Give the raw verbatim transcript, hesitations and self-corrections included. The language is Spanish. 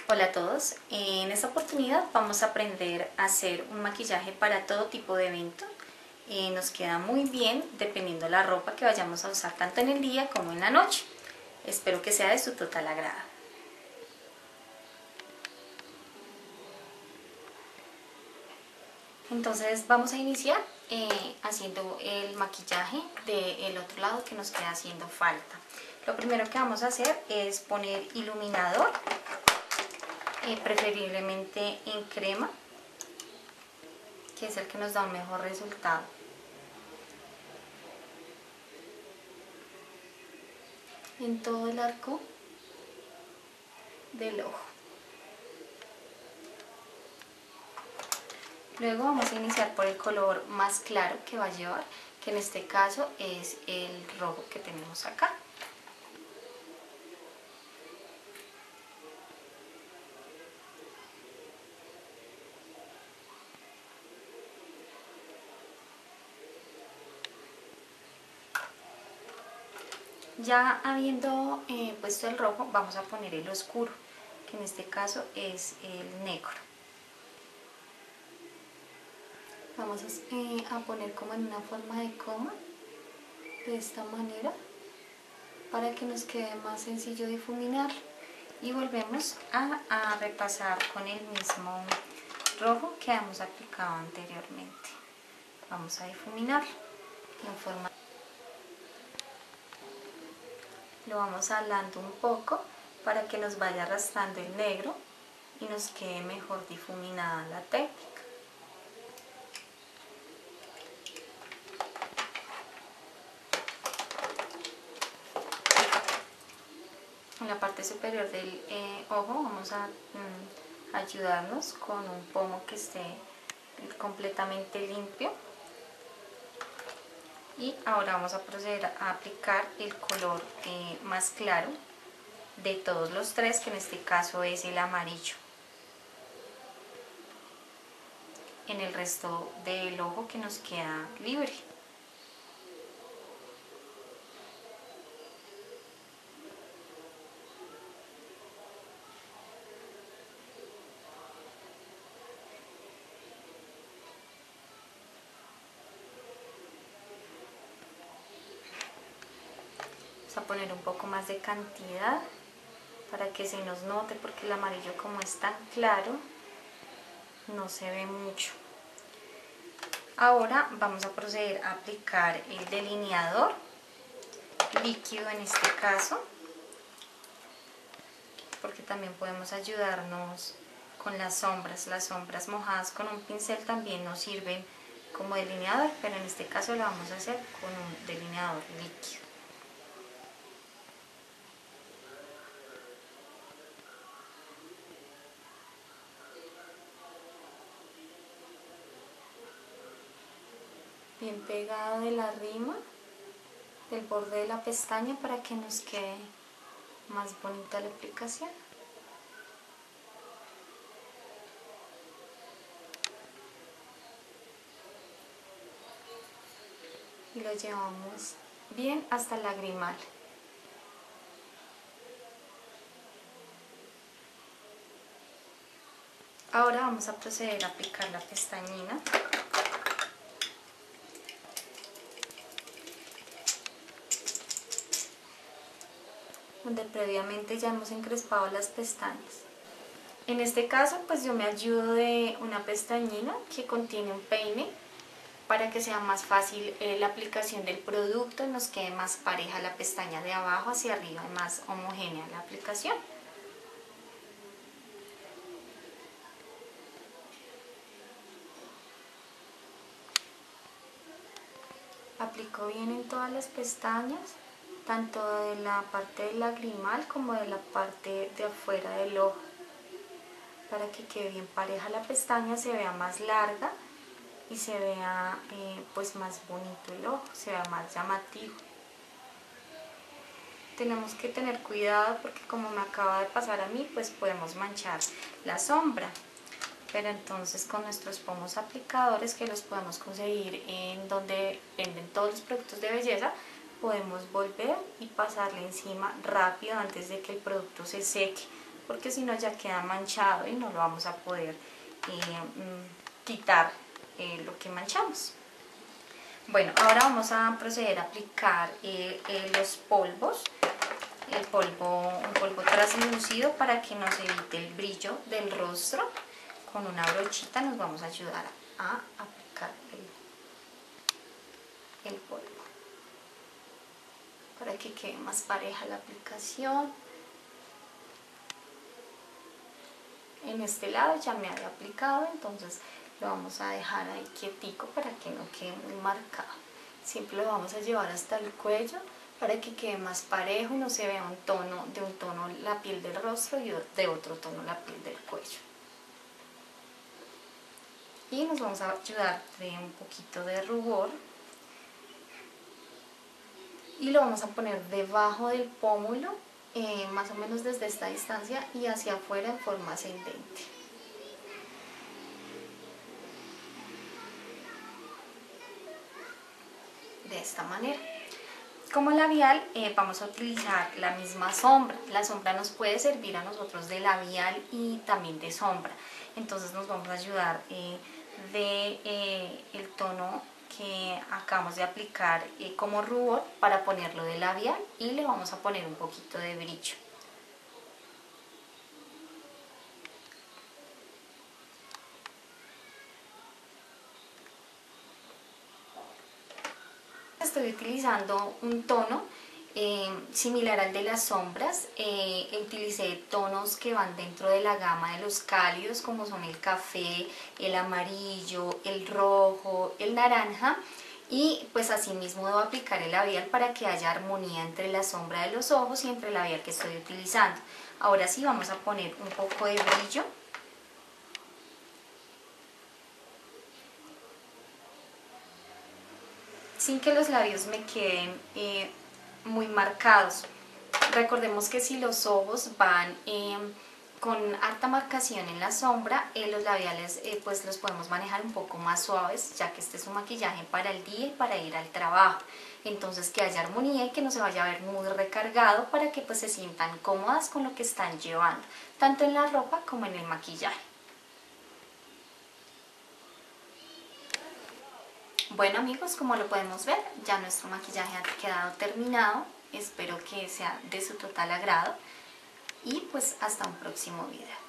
Hola a todos, en esta oportunidad vamos a aprender a hacer un maquillaje para todo tipo de evento. Eh, nos queda muy bien dependiendo de la ropa que vayamos a usar tanto en el día como en la noche. Espero que sea de su total agrado. Entonces vamos a iniciar eh, haciendo el maquillaje del otro lado que nos queda haciendo falta. Lo primero que vamos a hacer es poner iluminador. Eh, preferiblemente en crema, que es el que nos da un mejor resultado. En todo el arco del ojo. Luego vamos a iniciar por el color más claro que va a llevar, que en este caso es el rojo que tenemos acá. Ya habiendo eh, puesto el rojo, vamos a poner el oscuro, que en este caso es el negro. Vamos a, eh, a poner como en una forma de coma, de esta manera, para que nos quede más sencillo difuminar. Y volvemos a, a repasar con el mismo rojo que hemos aplicado anteriormente. Vamos a difuminar en forma. Lo vamos hablando un poco para que nos vaya arrastrando el negro y nos quede mejor difuminada la técnica. En la parte superior del eh, ojo vamos a mm, ayudarnos con un pomo que esté completamente limpio. Y ahora vamos a proceder a aplicar el color eh, más claro de todos los tres, que en este caso es el amarillo, en el resto del ojo que nos queda libre. Vamos a poner un poco más de cantidad para que se nos note, porque el amarillo, como es tan claro, no se ve mucho. Ahora vamos a proceder a aplicar el delineador líquido en este caso, porque también podemos ayudarnos con las sombras. Las sombras mojadas con un pincel también nos sirven como delineador, pero en este caso lo vamos a hacer con un delineador líquido. Bien pegado de la rima, del borde de la pestaña, para que nos quede más bonita la aplicación. Y lo llevamos bien hasta el lagrimal. Ahora vamos a proceder a aplicar la pestañina. Donde previamente ya hemos encrespado las pestañas. En este caso pues yo me ayudo de una pestañina que contiene un peine para que sea más fácil eh, la aplicación del producto y nos quede más pareja la pestaña de abajo hacia arriba y más homogénea la aplicación. Aplico bien en todas las pestañas, tanto de la parte del lagrimal como de la parte de afuera del ojo, para que quede bien pareja la pestaña, se vea más larga y se vea eh, pues más bonito el ojo, se vea más llamativo. Tenemos que tener cuidado porque, como me acaba de pasar a mí, pues podemos manchar la sombra. Pero entonces con nuestros pomos aplicadores, que los podemos conseguir en donde venden todos los productos de belleza, podemos volver y pasarle encima rápido antes de que el producto se seque, porque si no ya queda manchado y no lo vamos a poder eh, quitar eh, lo que manchamos. Bueno, ahora vamos a proceder a aplicar eh, eh, los polvos, el polvo, un polvo translúcido para que nos evite el brillo del rostro. Con una brochita nos vamos a ayudar a aplicar el, el polvo para que quede más pareja la aplicación. En este lado ya me había aplicado, entonces lo vamos a dejar ahí quietico para que no quede muy marcado. Siempre lo vamos a llevar hasta el cuello para que quede más parejo y no se vea un tono, de un tono la piel del rostro y de otro tono la piel del cuello. Y nos vamos a ayudar de un poquito de rubor y lo vamos a poner debajo del pómulo, eh, más o menos desde esta distancia y hacia afuera en forma ascendente. De esta manera. Como labial eh, vamos a utilizar la misma sombra. La sombra nos puede servir a nosotros de labial y también de sombra. Entonces nos vamos a ayudar eh, de eh, el tono que acabamos de aplicar eh, como rubor para ponerlo de labial y le vamos a poner un poquito de brillo. Estoy utilizando un tono eh, similar al de las sombras. Eh, utilicé tonos que van dentro de la gama de los cálidos, como son el café, el amarillo, el rojo, el naranja. Y pues así mismo debo aplicar el labial para que haya armonía entre la sombra de los ojos y entre el labial que estoy utilizando. Ahora sí vamos a poner un poco de brillo. Sin que los labios me queden eh, muy marcados. Recordemos que si los ojos van eh, con harta marcación en la sombra, eh, los labiales eh, pues los podemos manejar un poco más suaves, ya que este es un maquillaje para el día y para ir al trabajo. Entonces que haya armonía y que no se vaya a ver muy recargado para que pues se sientan cómodas con lo que están llevando, tanto en la ropa como en el maquillaje. Bueno amigos, como lo podemos ver, ya nuestro maquillaje ha quedado terminado. Espero que sea de su total agrado y pues hasta un próximo video.